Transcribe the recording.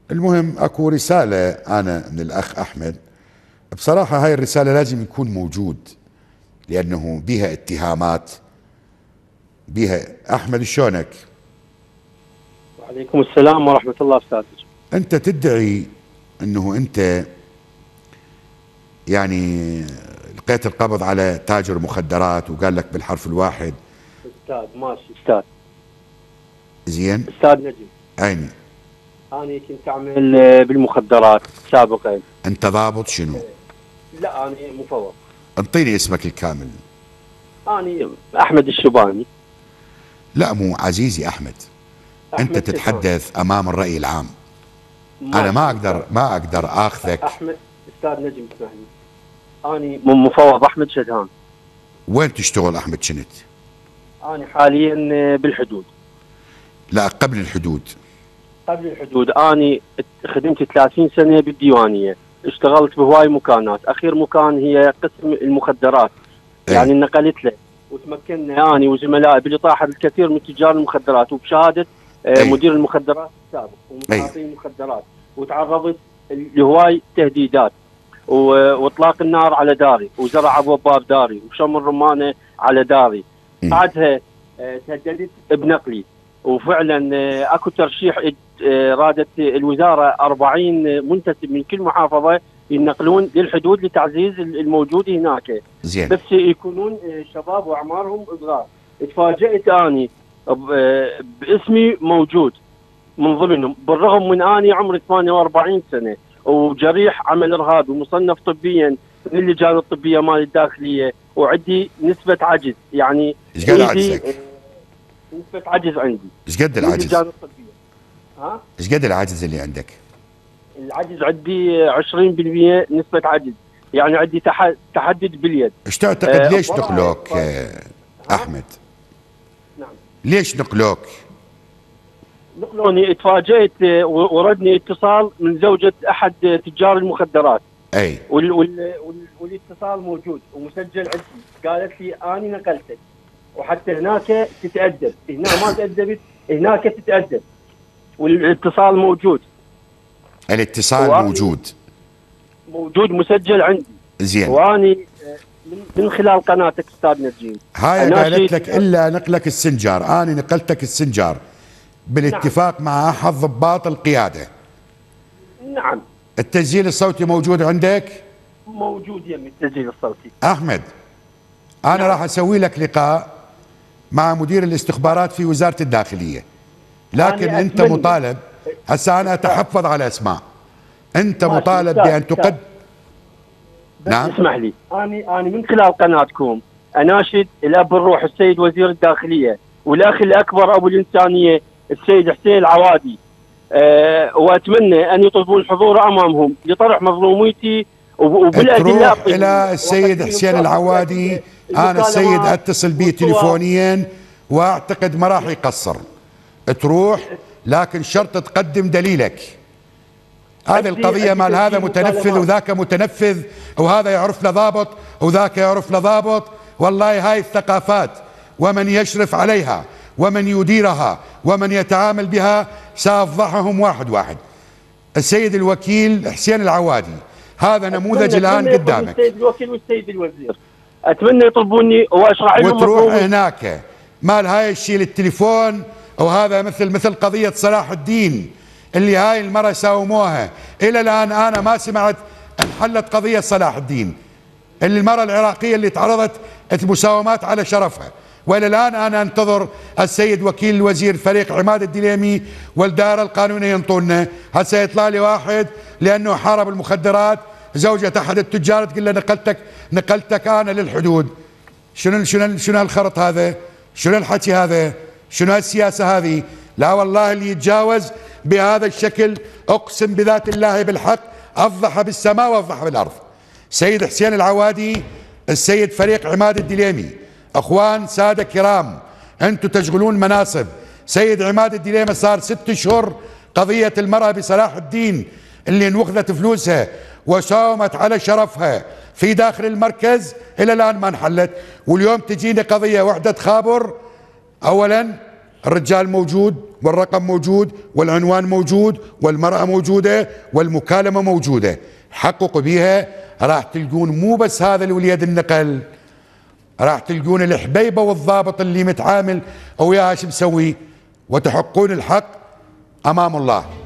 المهم اكو رسالة انا من الاخ احمد، بصراحة هاي الرسالة لازم يكون موجود لانه بها اتهامات بها. احمد شلونك؟ وعليكم السلام ورحمة الله أستاذ. انت تدعي انه انت يعني لقيت القبض على تاجر مخدرات وقال لك بالحرف الواحد. أستاذ ماشي أستاذ. زين. أستاذ نجم. عيني. أنا كنت أعمل بالمخدرات سابقا. انت ضابط شنو؟ لا أنا مفوض. انطيني اسمك الكامل. أنا أحمد الشباني. لا مو عزيزي احمد. انت تتحدث امام الرأي العام. انا ما اقدر اخذك. احمد استاذ نجم اسمح لي. أنا مفوض أحمد شدهان. وين تشتغل احمد شنت؟ أنا حاليا بالحدود. لا قبل الحدود. قبل الحدود أنا خدمت 30 سنة بالديوانية، اشتغلت بهواي مكانات، أخير مكان هي قسم المخدرات. يعني نقلت له وتمكنا أنا وزملائي بالإطاحة الكثير من تجار المخدرات وبشهادة مدير المخدرات السابق ومتعاطي المخدرات، وتعرضت لهواي تهديدات واطلاق النار على داري وزرع باب داري وشم الرمانه على داري. بعدها تهددت بنقلي، وفعلا اكو ترشيح رادت الوزاره 40 منتسب من كل محافظه ينقلون للحدود لتعزيز الموجود هناك. زين. بس يكونون شباب واعمارهم صغار. تفاجئت اني باسمي موجود من ضمنهم، بالرغم من اني عمري 48 سنه وجريح عمل ارهابي ومصنف طبيا من اللجان الطبيه مال الداخليه، وعندي نسبه عجز. يعني ايش قد عجزك؟ نسبه عجز عندي. ايش قد العجز؟ اللجان الطبيه. ها؟ ايش قد العجز اللي عندك؟ العجز عندي 20% نسبه عجز، يعني عندي تحدد باليد. ايش تعتقد ليش نقلوك احمد؟ نعم. ليش نقلوك؟ نقلوني، اتفاجئت وردني اتصال من زوجة احد تجار المخدرات. اي. والاتصال موجود ومسجل عندي. قالت لي اني نقلتك وحتى هناك تتأدب، هنا ما تأدبت هناك تتأدب، والاتصال موجود. الاتصال موجود مسجل عندي. زين. واني من خلال قناتك استاذ نجيب هاي قالت لك الا نقلك السنجار، انا نقلتك السنجار بالاتفاق نعم. مع احد ضباط القياده. نعم. التسجيل الصوتي موجود عندك؟ موجود يمي التسجيل الصوتي. احمد انا نعم. راح اسوي لك لقاء مع مدير الاستخبارات في وزاره الداخليه، لكن انت مطالب. هسه انا اتحفظ على اسماء. انت مطالب بان تقدم. نعم. اسمح لي، انا من خلال قناتكم اناشد الاب الروح السيد وزير الداخليه والاخ الاكبر ابو الانسانيه السيد حسين العوادي، واتمنى ان يطلبون الحضور امامهم لطرح مظلوميتي وبالادله. تروح الى السيد حسين العوادي. انا السيد اتصل به تليفونيا واعتقد ما راح يقصر. تروح لكن شرط تقدم دليلك. هذه القضية مال هذا متنفذ وذاك متنفذ، وهذا يعرف له ضابط وذاك يعرف له ضابط. والله هاي الثقافات ومن يشرف عليها ومن يديرها ومن يتعامل بها سأفضحهم واحد واحد. السيد الوكيل حسين العوادي هذا نموذج الآن قدامك. السيد الوكيل والسيد الوزير اتمنى يطلبوني واشرح لهم. وتروح هناك مال هاي الشيء للتليفون، وهذا مثل قضية صلاح الدين اللي هاي المرة ساوموها. إلى الآن أنا ما سمعت انحلت قضية صلاح الدين، اللي المرة العراقية اللي تعرضت المساومات على شرفها. وإلى الآن أنا أنتظر السيد وكيل الوزير فريق عماد الدليمي والدائرة القانونية ينطونا. هسه يطلع لي واحد لأنه حارب المخدرات زوجة أحد التجار تقول له نقلتك أنا للحدود. شنو الخرط هذا؟ شنو الحكي هذا؟ شنو هالسياسة هذه؟ لا والله اللي يتجاوز بهذا الشكل اقسم بذات الله بالحق افضح بالسماء وافضح بالارض. سيد حسين العوادي، السيد فريق عماد الدليمي، اخوان ساده كرام انتم تشغلون مناصب. سيد عماد الدليمي صار 6 اشهر قضيه المراه بصلاح الدين اللي انوخذت فلوسها وساومت على شرفها في داخل المركز الى الان ما انحلت. واليوم تجيني قضيه وحده خابر. اولا الرجال موجود والرقم موجود والعنوان موجود والمرأة موجودة والمكالمة موجودة، حققوا بيها. راح تلقون مو بس هذا الوليد النقل، راح تلقون الحبيبة والضابط اللي متعامل وياها شو مسوي، وتحقون الحق أمام الله.